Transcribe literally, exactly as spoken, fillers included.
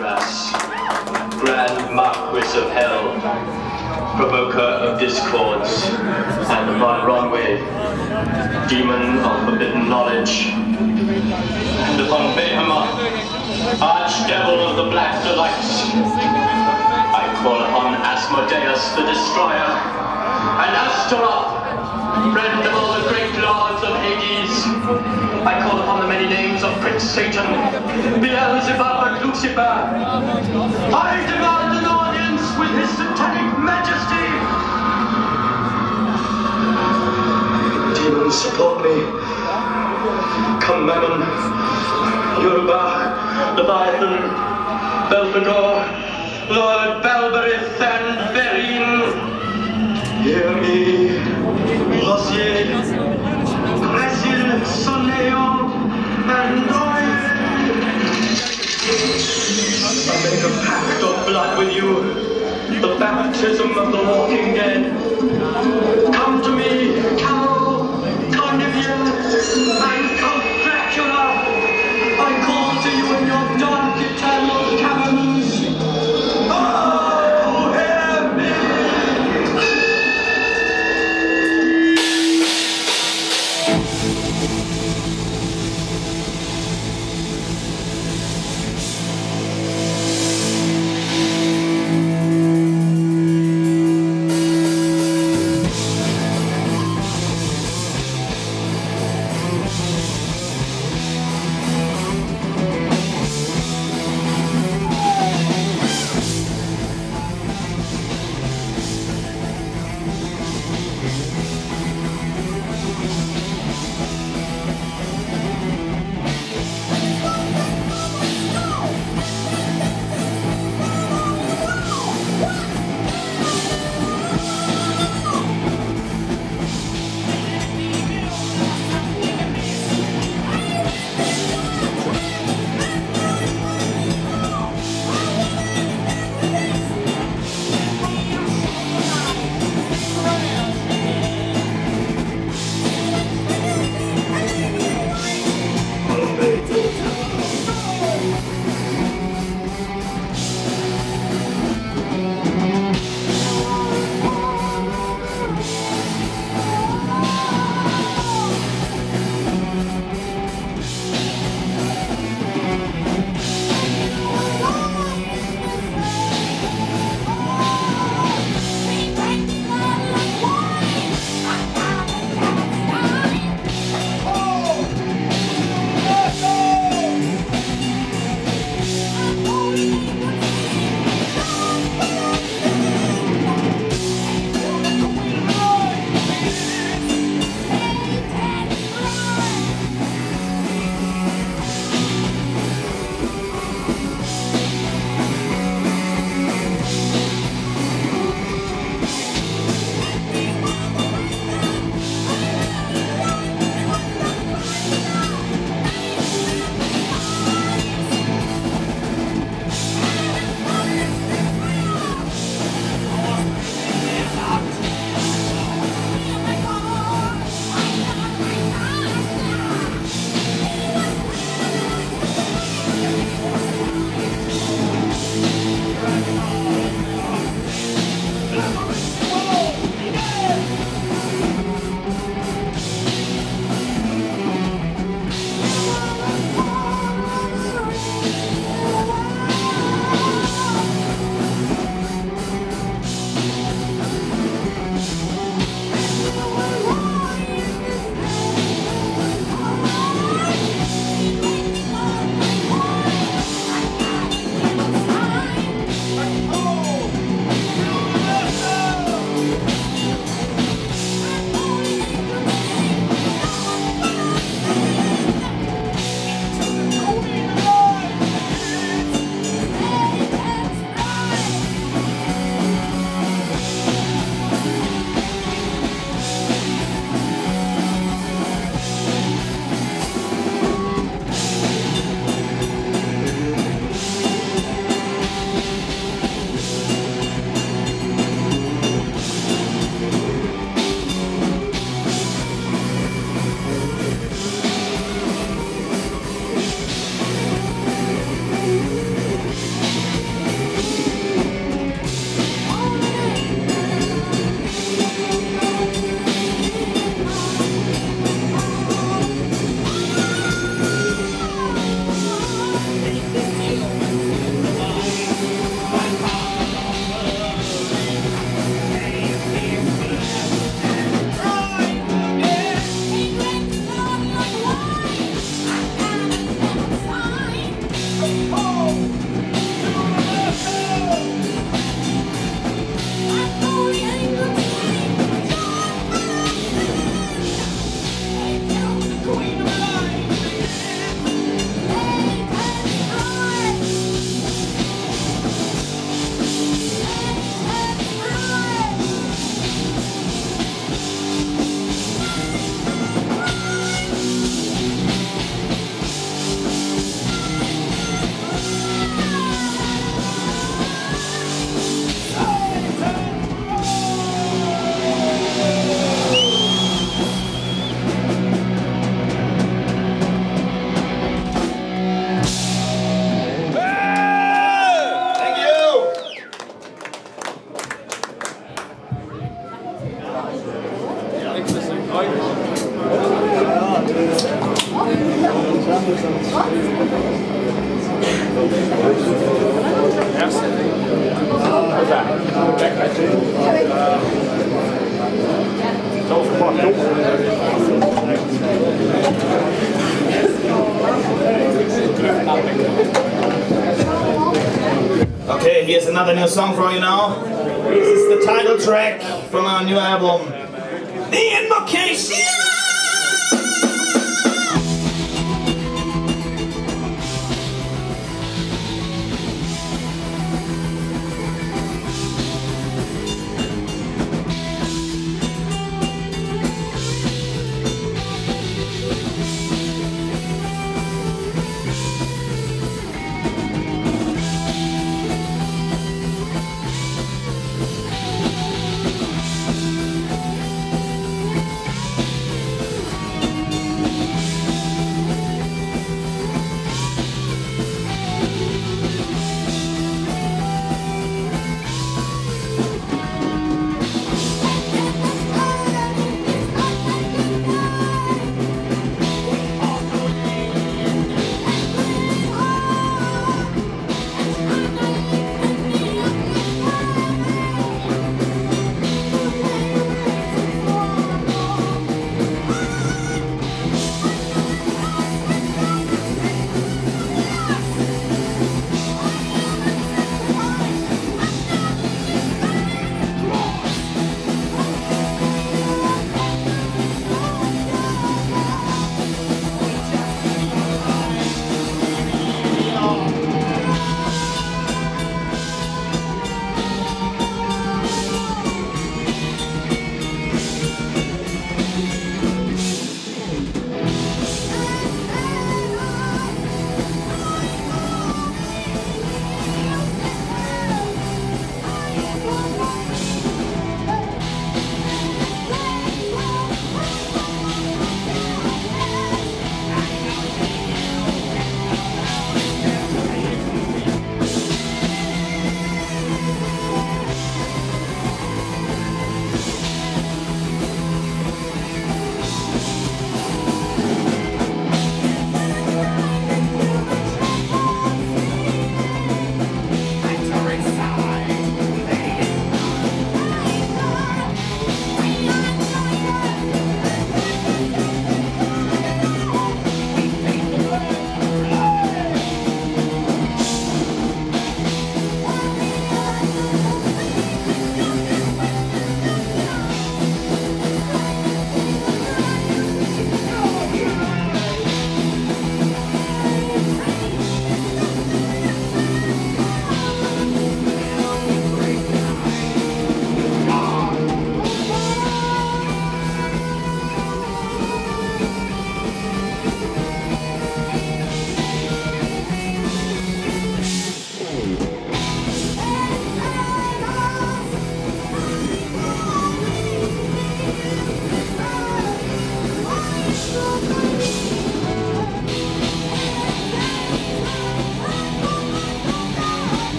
Grass, Grand Marquis of Hell, Provoker of Discords, and Von Ronway, Demon of Forbidden Knowledge, and upon Behemoth, Archdevil of the Black Delights, I call upon Asmodeus the Destroyer, and Astaroth, friend of all the great lords of Hades. I call upon the many names of Prince Satan, Beelzebub and Lucifer. I demand an audience with his satanic majesty. Demons, support me. Come, Mammon, Yoruba, Leviathan, Belphegor, Lord Balberith and Verine. Hear me, Rossier, Cressil, Soneo, and Noye. I make a pact of blood with you, the baptism of the walking dead. Come to me, Carol, Carnivian, and Count Dracula. I call to you in your dark eternal caverns. Oh, hear me! Okay, here's another new song for you now. This is the title track from our new album, The Invocation!